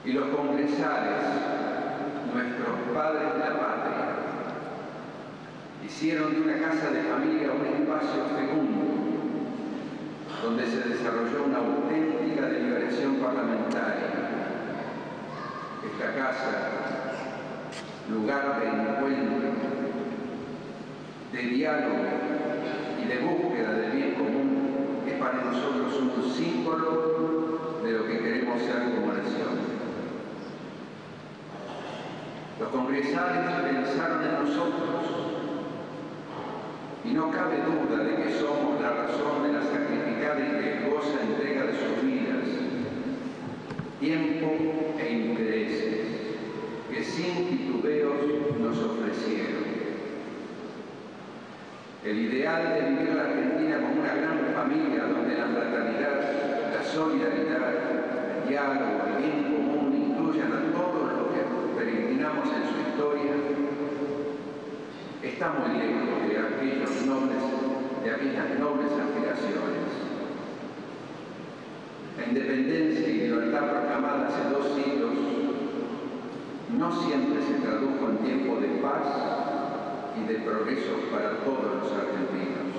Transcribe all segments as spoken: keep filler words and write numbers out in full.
y los congresales, nuestros padres de la patria, hicieron de una casa de familia un espacio fecundo, donde se desarrolló una auténtica deliberación parlamentaria. Esta casa, lugar de encuentro, de diálogo y de búsqueda del bien común, es para nosotros un símbolo de lo que queremos ser como nación. Los congresales pensaron en nosotros y no cabe duda de que somos la razón de la sacrificada y riesgosa entrega de sus vidas, tiempo e intereses que sin titubeos nos ofrecieron. El ideal de vivir la Argentina como una gran familia donde la fraternidad, la solidaridad, el diálogo, el bien común incluyan a todos los que peregrinamos en su historia, está muy lejos de aquellos nobles, de aquellas nobles aspiraciones. La independencia y libertad proclamada hace dos siglos no siempre se tradujo en tiempo de paz y de progreso para todos los argentinos.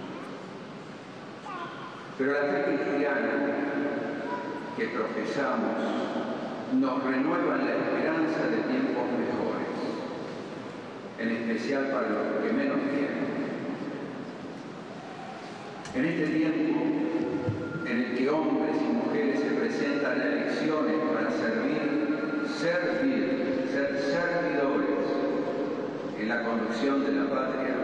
Pero la fe cristiana que profesamos nos renueva en la esperanza de tiempos mejores, en especial para los que menos tienen. En este tiempo en el que hombres y mujeres se presentan a elecciones para servir, servir, ser servidores en la conducción de la patria,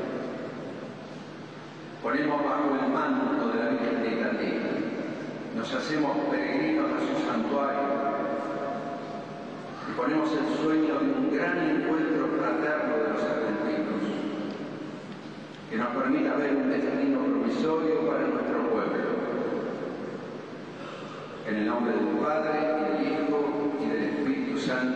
ponemos bajo el manto de la Virgen de Itandil, nos hacemos peregrinos a su santuario y ponemos el sueño de un gran encuentro fraterno de los argentinos que nos permita ver un destino provisorio para nuestro pueblo. En el nombre del Padre, y del Hijo, y del Espíritu Santo.